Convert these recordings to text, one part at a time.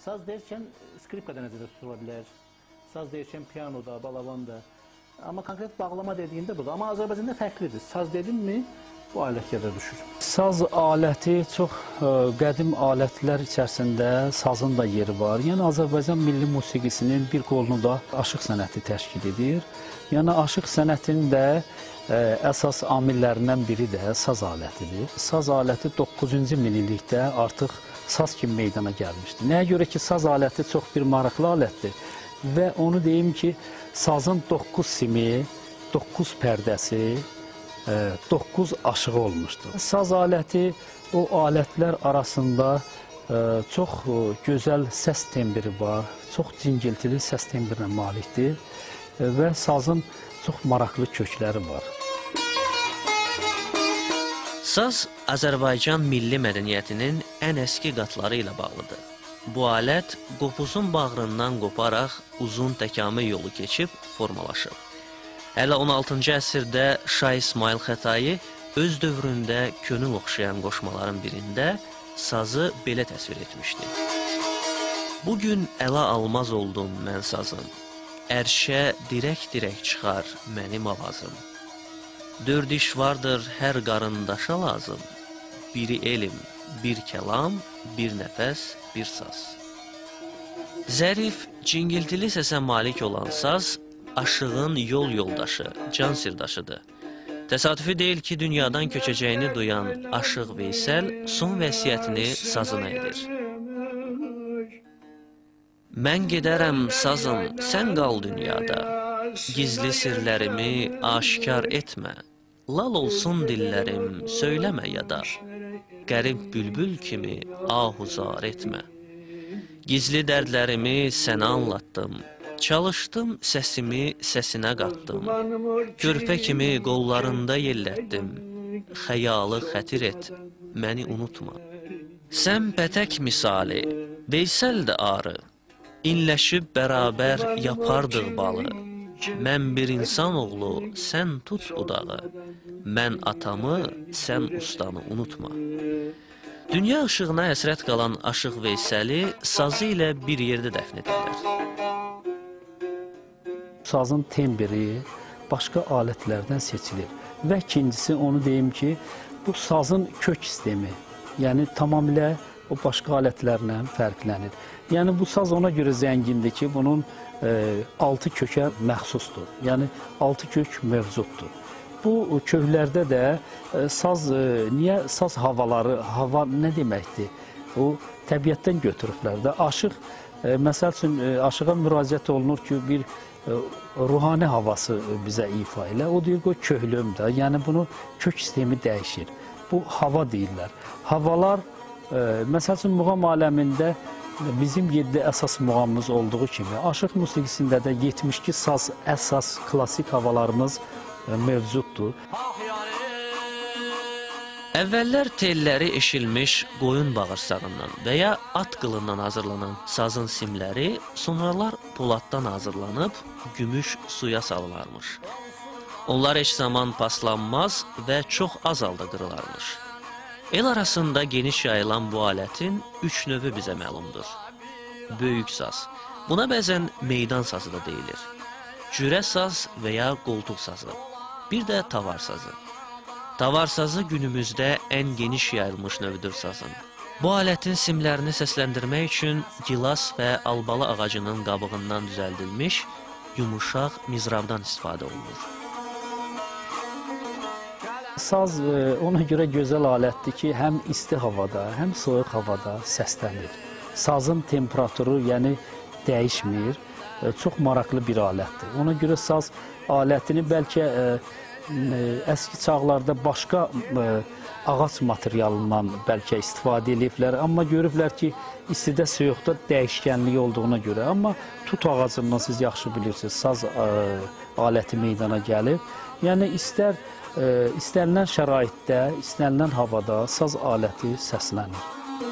Saz deyirkən skripkada nəzərdə tutula bilər, saz deyirkən pianoda, balavanda. Amma konkret bağlama dediyində budur. Amma Azərbaycanda fərqlidir. Saz dedim mi, bu alət yada düşür. Saz aləti çox qədim alətlər içərisində sazın da yeri var. Yəni Azərbaycan milli musiqisinin bir qolunu da aşıq sənəti təşkil edir. Yəni aşıq sənətinin də əsas amillərindən biri də saz alətidir. Saz aləti 9-cu minillikdə artıq saz kimi meydana gəlmişdir. Nəyə görə ki, saz aləti çox bir maraqlı alətdir və onu deyim ki, sazın 9 simi, 9 pərdəsi, 9 aşığı olmuşdur. Saz aləti o alətlər arasında çox gözəl səs tembri var, çox cingiltili səs tembrinə malikdir və sazın çox maraqlı kökləri var. Saz Azərbaycan milli mədəniyyətinin ən əski qatları ilə bağlıdır. Bu alət qopuzun bağrından qoparaq uzun təkamül yolu keçib formalaşıb. Hələ 16-cı əsrdə Şah İsmail Xətai öz dövründə könül oxşayan qoşmaların birində sazı belə təsvir etmişdi. Bugün əla almaz oldum mən sazım, ərşə dirək-dirək çıxar mənim avazım. 4 iş vardır hər qarındaşa lazım, biri elm, bir kəlam, bir nəfəs, bir saz. Zərif, cingiltili səsə malik olan saz, aşığın yol yoldaşı, can sirdaşıdır. Təsadüfi deyil ki, dünyadan köçəcəyini duyan Aşıq Veysəl son vəsiyyətini sazına edir. Mən gedərəm sazım, sən qal dünyada, gizli sirlərimi aşkar etmə, lal olsun dillərim, söyləmə yada, qərib bülbül kimi ahuzar etmə. Gizli dərdlərimi sənə anlattım, çalışdım səsimi səsinə qatdım, körpə kimi qollarında yellətdim, xəyalı xətir et, məni unutma. Sən pətək misali, Veysəl də arı, inləşib bərabər yapardıq balı. Mən bir insan oğlu, sən tut udağı, mən atamı, sən ustanı unutma. Dünya ışığına həsrət qalan Aşıq Veysəli sazı ilə bir yerdə dəfn edirlər. Sazın tembri başqa alətlərdən seçilir və ikincisi onu deyim ki, bu sazın kök sistemi, yəni tamamilə o başqa alətlərlə fərqlənir. Yəni bu saz ona görə zəngindir ki, bunun 6 kökə məxsusdur, yəni 6 kök mövcuddur. Bu köklərdə də saz, niyə saz havaları, hava nə deməkdir? O təbiətdən götürüblər də. Aşıq, məsəl üçün aşığa müraciət olunur ki, bir ruhani havası bizə ifa elə. O deyir ki, o köhlümdür, yəni bunu kök sistemi dəyişir. Bu hava deyirlər. Havalar, məsəl üçün muğam aləmində bizim 7 əsas muğamımız olduğu kimi, aşıq musiqisində də 72 saz əsas klasik havalarımız mövcuddur. Əvvəllər telləri eşilmiş qoyun bağırsağından və ya at qılından hazırlanan sazın simləri sonralar poladdan hazırlanıb gümüş suya salınarmış. Onlar heç zaman paslanmaz və çox az halda qırılarmış. El arasında geniş yayılan bu alətin 3 növü bizə məlumdur. Böyük saz, buna bəzən meydan sazı da deyilir. Cürə saz və ya qoltuq sazı, bir də tavar sazı. Tavar sazı günümüzdə ən geniş yayılmış növdür sazın. Bu alətin simlərini səsləndirmək üçün gilas və albalı ağacının qabığından düzəldilmiş yumuşaq mizrabdan istifadə olunur. Saz ona görə gözəl alətdir ki, həm isti havada, həm soyuq havada səslənir. Sazın temperaturu, yəni dəyişmir, çox maraqlı bir alətdir. Ona görə saz alətini bəlkə əski çağlarda başqa ağac materialından bəlkə istifadə ediblər, amma görüblər ki, istidə soyuqda dəyişkənliyi olduğuna görə. Amma tut ağacından siz yaxşı bilirsiniz, saz aləti meydana gəlib. Yəni istənilən şəraitdə, istənilən havada saz aləti səslənir.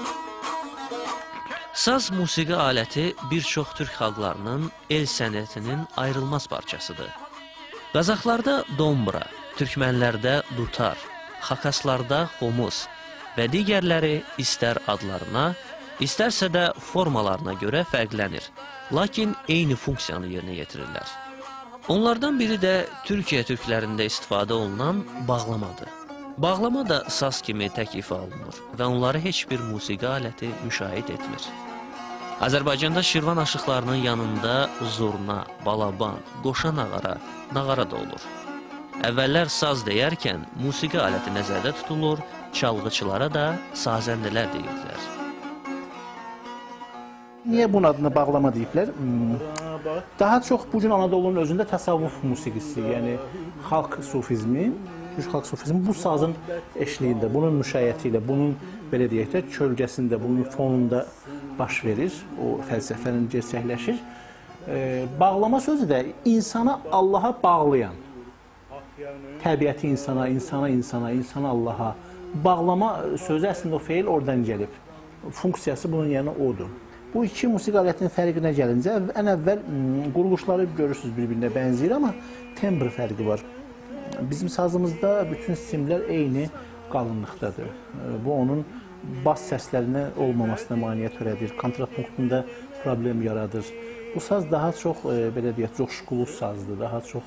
Saz musiqi aləti bir çox türk xalqlarının el sənətinin ayrılmaz parçasıdır. Qazaxlarda dombra, türkmənlərdə dutar, xakaslarda xomuz və digərləri istər adlarına, İstərsə də formalarına görə fərqlənir, lakin eyni funksiyanı yerinə yetirirlər. Onlardan biri də Türkiyə türklərində istifadə olunan bağlamadır. Bağlama da saz kimi tək ifa olunur və onları heç bir musiqi aləti müşahidə etmir. Azərbaycanda Şirvan aşıqlarının yanında zurna, balaban, qoşa nağara da olur. Əvvəllər saz deyərkən musiqi aləti nəzərdə tutulur, çalğıçılara da sazəndələr deyirdilər. Niyə bunun adını bağlama deyiblər? Daha çox bugün Anadolu'nun özündə təsavvuf musiqisi, yəni xalq sufizmi, türk xalq sufizmi bu sazın eşliyində, bunun müşayiəti ilə, bunun belə deyək də kölgəsində, bunun fonunda baş verir, o fəlsəfənin gerçəkləşir. Bağlama sözü də insana Allaha bağlayan, təbiəti insana, insana Allaha bağlama sözü əslində o feil oradan gəlib. Funksiyası bunun yəni odur. Bu iki musiqi alətinin fərqinə gəlincə, ən əvvəl quruluşları görürsünüz bir-birinə bənzəyir, amma tembr fərqi var. Bizim sazımızda bütün simlər eyni qalınlıqdadır. Bu onun bas səslərinə olmamasına maneə törədir, kontrapunktunda problem yaradır. Bu saz daha çox, belə deyək, coşqulu sazdır, daha çox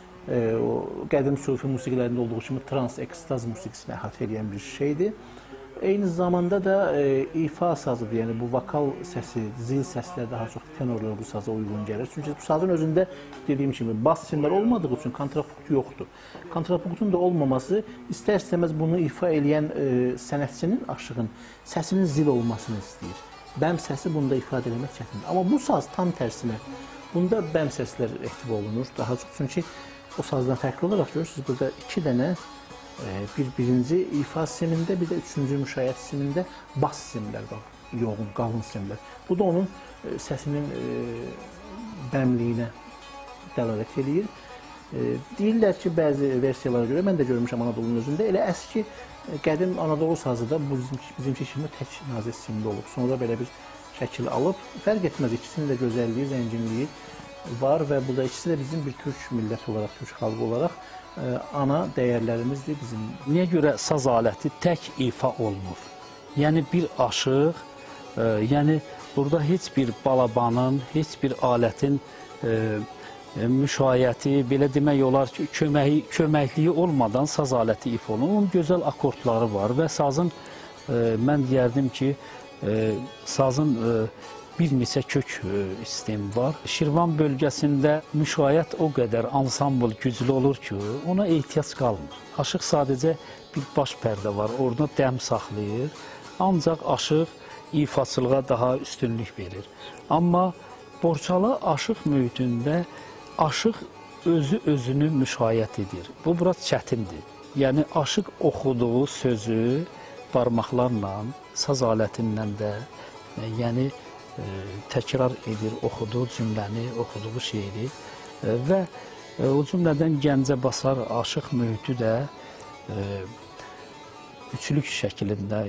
qədim sufi musiqilərində olduğu kimi trans-ekstaz musiqisinə əhatə edən bir şeydir. Eyni zamanda da ifa sazıdır, yəni bu vokal səsi, zil səslər daha çox tenorlar bu saza uyğun gəlir. Çünki bu sazın özündə dediyim kimi bas simlər olmadığı üçün kontrapunkt yoxdur. Kontrapunktun da olmaması istər-istəməz bunu ifa edən sənətçinin, aşığın səsinin zil olmasını istəyir. Bəm səsi bunda ifadə etmək çətindir. Amma bu saz tam tərsinə, bunda bəm səslər ehtiva olunur daha çox. Çünki o sazdan fərqli olaraq görürsünüz, burada iki dənə birinci ifa simində, bir də üçüncü müşayiət simində bas simlər var, yoğun, qalın simlər. Bu da onun səsinin bəmliyinə dəlalət edir. Deyirlər ki, bəzi versiyalara görə, mən də görmüşəm Anadolu'nun özündə, elə əski qədim Anadolu sazı da bizimki kimi tək nazik simli olub. Sonra belə bir şəkil alıb, fərq etməz, ikisinin də gözəlliyi, zənginliyi var və bu da ikisi də bizim bir türk milləti olaraq, türk xalqı olaraq ana dəyərlərimizdir bizim. Niyə görə saz aləti tək ifa olunur? Yəni bir aşıq, yəni burada heç bir balabanın, heç bir alətin müşayiəti, belə demək olar ki, köməkliyi olmadan saz aləti ifa olunur. Onun gözəl akordları var və sazın, mən deyərdim ki, sazın bir neçə kök sistemi var. Şirvan bölgəsində müşayiət o qədər ansambl güclü olur ki, ona ehtiyac qalmır. Aşıq sadəcə bir baş pərdə var, orada dəm saxlayır. Ancaq aşıq ifaçılığa daha üstünlük verir. Amma Borçalı aşıq mühitində aşıq özünü müşayiət edir. Bu biraz çətindir. Yəni aşıq oxuduğu sözü barmaqlarla, saz alətindən də, yəni təkrar edir, oxuduğu cümləni, oxuduğu şeiri və o cümlədən Gəncə basar aşıq mühiti də üçlük şəklində.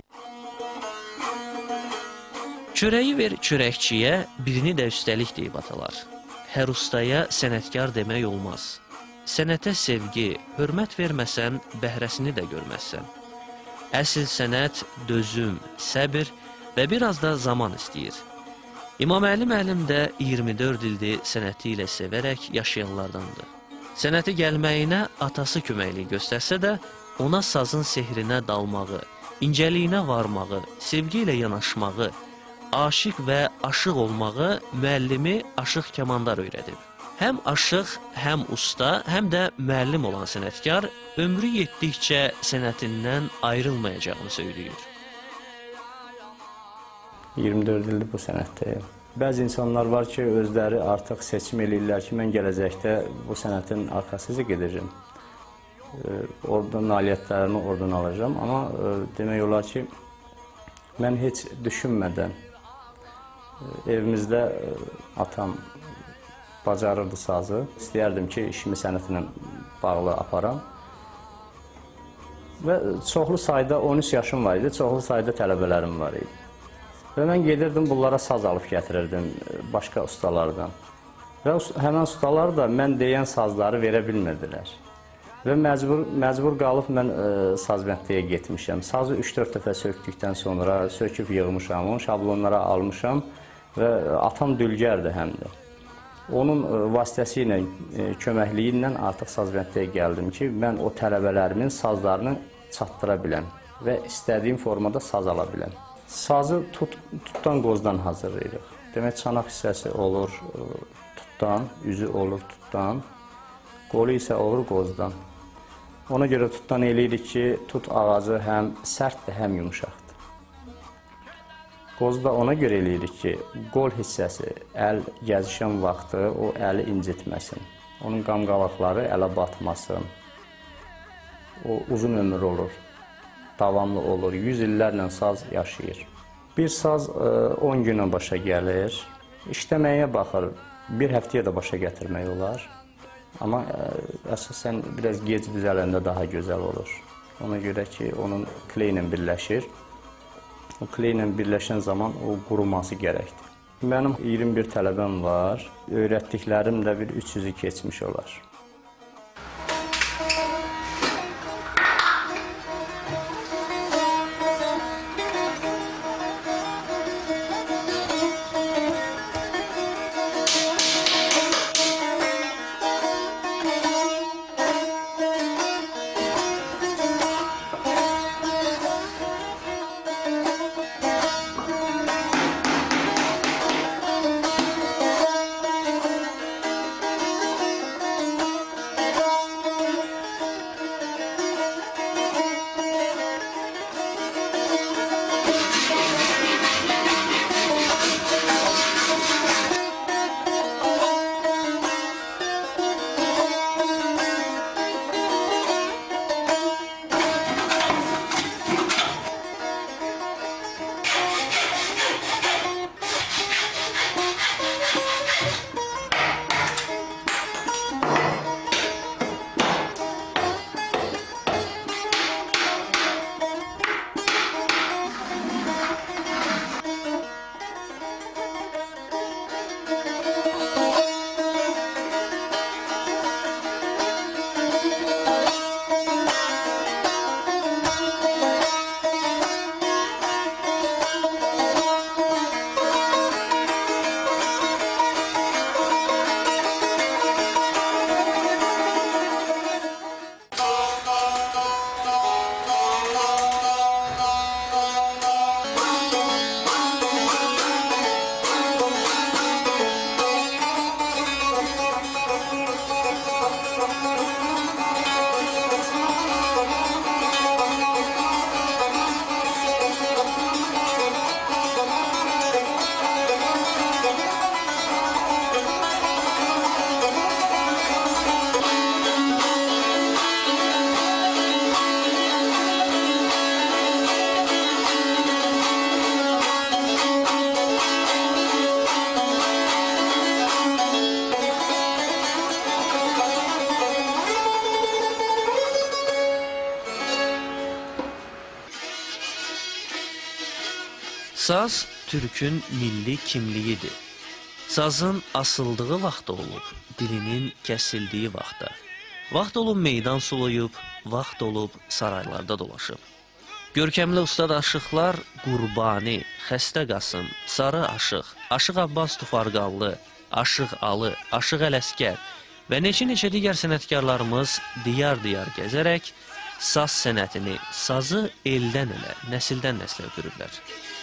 Çörəyi ver çörəkçiyə, birini də üstəlik deyib atalar. Hər ustaya sənətkar demək olmaz. Sənətə sevgi, hörmət verməsən, bəhrəsini də görməzsən. Əsl sənət dözüm, səbir və biraz da zaman istəyir. İmaməli müəllim də 24 ildir sənəti ilə sevərək yaşayanlardandır. Sənəti gəlməyinə atası köməklik göstərsə də, ona sazın sehrinə dalmağı, incəliyinə varmağı, sevgi ilə yanaşmağı, aşiq və aşıq olmağı müəllimi Aşıq Kəmandar öyrədib. Həm aşıq, həm usta, həm də müəllim olan sənətkar ömrü yetdikcə sənətindən ayrılmayacağını söyləyir. 24 ildir bu sənətdəyim. Bəzi insanlar var ki, özləri artıq seçim eləyirlər ki, mən gələcəkdə bu sənətin arxasıca gedəcəm. Oradan nailiyyətlərimi oradan alacağım. Amma demək olar ki, mən heç düşünmədən evimizdə atam bacarırdı sazı. İstəyərdim ki, işimi sənətlə bağlı aparam. Və çoxlu sayda, 13 yaşım var idi, çoxlu sayda tələbələrim var idi. Və mən gedirdim, bunlara saz alıb gətirirdim başqa ustalardan. Və həmən ustalar da mən deyən sazları verə bilmirdilər. Və məcbur qalıb mən sazbəndliyə getmişəm. Sazı 3-4 dəfə sökdükdən sonra söküb yığmışam, onun şablonlara almışam və atam dülgərdir həm də. Onun vasitəsilə, köməkliyi ilə artıq sazbəndliyə gəldim ki, mən o tələbələrimin sazlarını çatdıra biləm və istədiyim formada saz ala biləm. Sazı tutdan qozdan hazırlayırıq. Demək, çanaq hissəsi olur tutdan, üzü olur tutdan, qolu isə olur qozdan. Ona görə tutdan eləyirik ki, tut ağacı həm sərtdir, həm yumuşaqdır. Qozu da ona görə eləyirik ki, qol hissəsi, əl gəzişən vaxtı o əli incitməsin. Onun qamqalaqları ələ batmasın. O uzun ömür olur, davamlı olur, 100 illərlə saz yaşayır. Bir saz 10 günə başa gəlir, işləməyə baxır, bir həftəyə də başa gətirmək olar. Amma əsasən biraz gec düzələndə daha gözəl olur. Ona görə ki, onun kley ilə birləşir. O kley ilə birləşən zaman o quruması gərəkdir. Mənim 21 tələbəm var, öyrətdiklərim də bir 300-ü keçmiş olar. Saz türkün milli kimliyidir. Sazın asıldığı vaxtda olub, dilinin kəsildiyi vaxtda. Vaxt olub meydan sulayıb, vaxt olub saraylarda dolaşıb. Görkəmli ustad aşıqlar Qurbani, Xəstə Qasım, Sarı Aşıq, Aşıq Abbas Tufarqallı, Aşıq Alı, Aşıq Ələskər və neçə digər sənətkarlarımız diyar-diyar gəzərək saz sənətini, sazı eldən elə, nəsildən nəslə ötürüblər.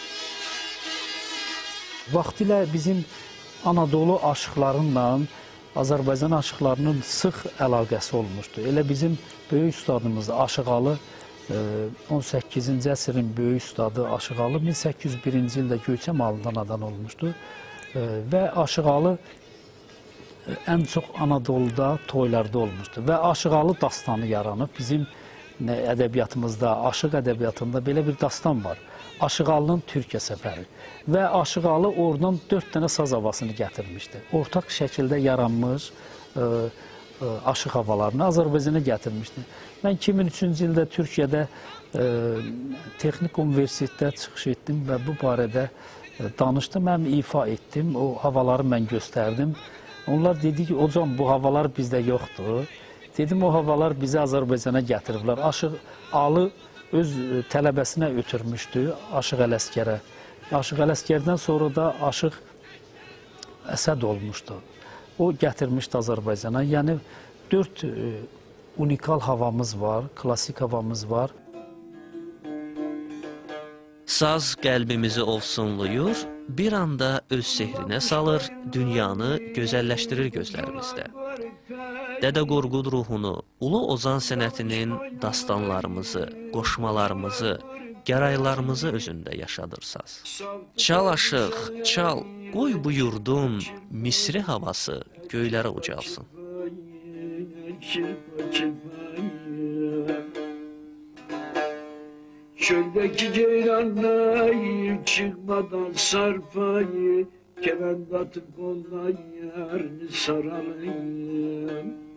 Vaxtilə bizim Anadolu aşıqlarıyla Azərbaycan aşıqlarının sıx əlaqəsi olmuşdu. Elə bizim böyük ustadımız Aşıqalı, 18-ci əsrin böyük ustadı Aşıqalı 1801-ci ildə Göyçəm anadan olmuşdu. Və Aşıqalı ən çox Anadoluda, toylarda olmuşdu. Və Aşıqalı dastanı yaranıb. Bizim ədəbiyyatımızda, aşıq ədəbiyyatında belə bir dastan var. Aşıqalının Türkiyə səfəri. Və Aşıqalı oradan 4 dənə saz havasını gətirmişdi. Ortaq şəkildə yaranmış aşıq havalarını Azərbaycana gətirmişdi. Mən 2003-cü ildə Türkiyədə Texnik Universitetdə çıxış etdim və bu barədə danışdım, həm ifa etdim, o havaları mən göstərdim. Onlar dedi ki, hocam bu havalar bizdə yoxdur. Dedim, o havalar bizi Azərbaycana gətiriblər. Aşıq Alı öz tələbəsinə ötürmüşdü, Aşıq Ələsgərə. Aşıq Ələsgərdən sonra da Aşıq Əsəd olmuşdu. O gətirmişdi Azərbaycana. Yəni 4 unikal havamız var, klasik havamız var. Saz qəlbimizi ovsunluyur, bir anda öz sehrinə salır, dünyanı gözəlləşdirir gözlərimizdə. Dədə Qorqud ruhunu, Ulu Ozan sənətinin dastanlarımızı, qoşmalarımızı, gəraylarımızı özündə yaşadır saz. Çal aşıq, çal, qoy bu yurdun Misri havası göylərə ucalsın. Çöldeki ceylanlar çıkmadan sarfayı, kemend atıp ondan yerini saralım.